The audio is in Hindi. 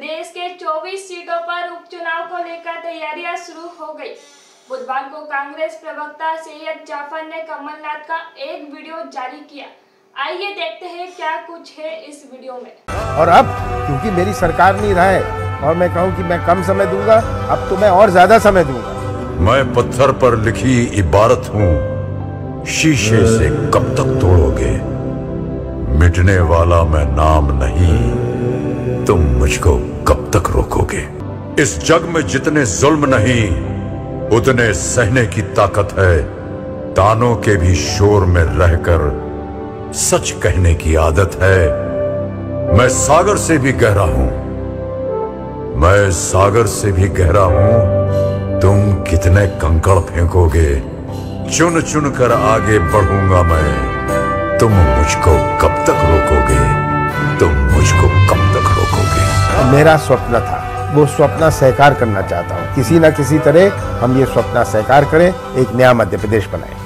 प्रदेश के 24 सीटों पर उपचुनाव को लेकर तैयारियां शुरू हो गई। बुधवार को कांग्रेस प्रवक्ता सैयद जाफर ने कमलनाथ का एक वीडियो जारी किया। आइए देखते हैं क्या कुछ है इस वीडियो में। और अब क्योंकि मेरी सरकार नहीं रहा है और मैं कहूँ कि मैं कम समय दूंगा, अब तो मैं और ज्यादा समय दूंगा। मैं पत्थर पर लिखी इबारत हूँ, शीशे से कब तक तोड़ोगे? मिटने वाला मैं नाम नहीं, तुम मुझको कब तक रोकोगे? इस जग में जितने जुल्म नहीं, उतने सहने की ताकत है। तानों के भी शोर में रहकर सच कहने की आदत है। मैं सागर से भी गहरा हूं, मैं सागर से भी गहरा हूं। तुम कितने कंकड़ फेंकोगे? चुन चुन कर आगे बढ़ूंगा मैं। तुम मुझको कब तक रोकोगे? तुम मुझको कब तक रोकोगे? मेरा स्वप्न था, वो स्वप्न साकार करना चाहता हूँ। किसी न किसी तरह हम ये स्वप्न साकार करें, एक नया मध्य प्रदेश बनाएं।